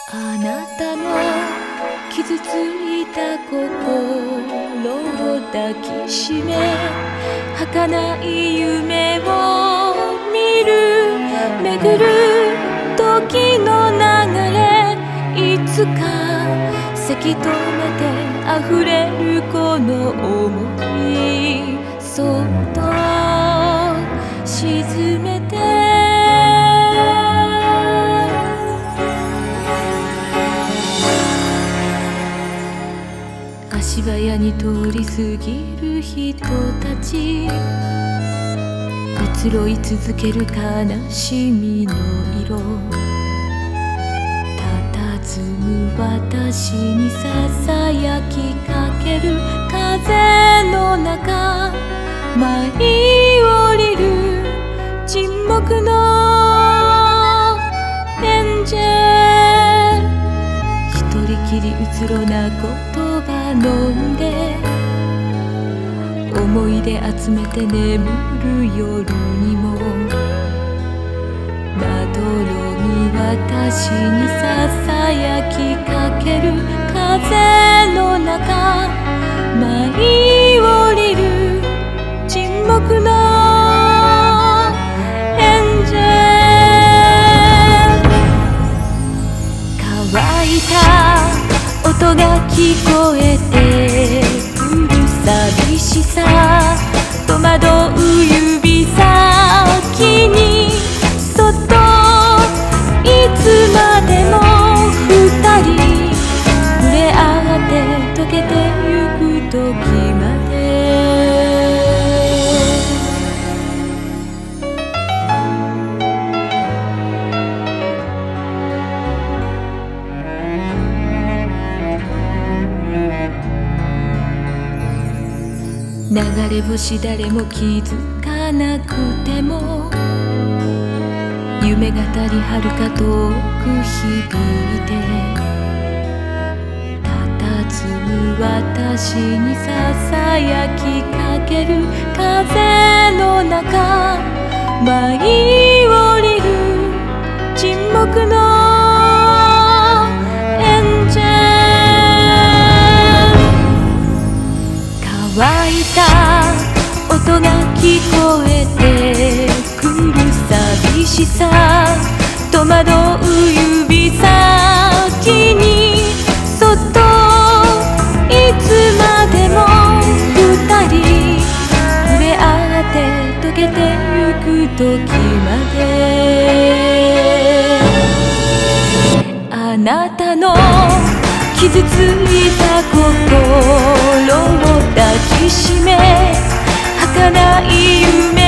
あなたの傷ついた心を抱きしめ、儚い夢を見る巡る時の流れ、いつかせき止めて溢れるこの想い、そっと沈めて足早に通り過ぎる人たち、移ろい続ける悲しみの色、佇む私にささやきかける風の中、舞い降りる沈黙のエンジェル、一人きりうつろな言葉飲んで、思い出集めて眠る夜にもまどろむ私にささやきかける風の中、舞い降りる沈黙のエンジェル、乾いた音が聞こえてくる寂しさ、戸惑う指先にそっといつまでも二人触れ合って溶けてゆく時まで。流れ星誰も気づかなくても、夢語り遥か遠く響いて、佇む私にささやきかける風の中、舞い降りる沈黙のエンジェル、乾いた音が聞こえてくる寂しさ、戸惑う指先にそっといつまでも二人触れ合って溶けてゆく時まで。あなたの傷ついた心を抱きしめ、儚い夢